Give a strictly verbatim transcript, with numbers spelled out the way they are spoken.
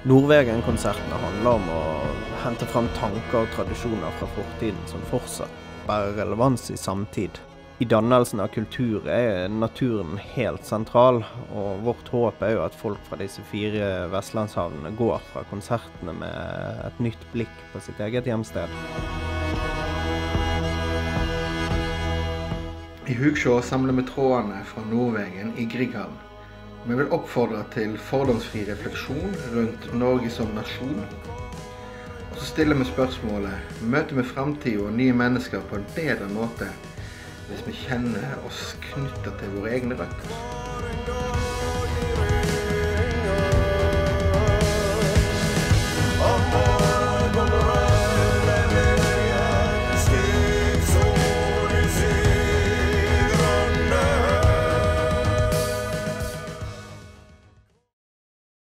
Nordvegen-konsertene handler om å hente frem tanker og tradisjoner fra fortiden som fortsatt bærer relevans i samtid. I dannelsen av kultur er naturen helt sentral, og vårt håp er jo at folk fra disse fire vestlandshavnene går fra konsertene med et nytt blikk på sitt eget hjemsted. I Hugsjå samler vi trådene fra Nordvegen i Grieghallen. Vi vil oppfordre til fordomsfri refleksjon rundt Norge som nasjon. Og så stiller vi spørsmålet, møter vi fremtiden og nye mennesker på en bedre måte hvis vi kjenner oss knyttet til våre egne røtter?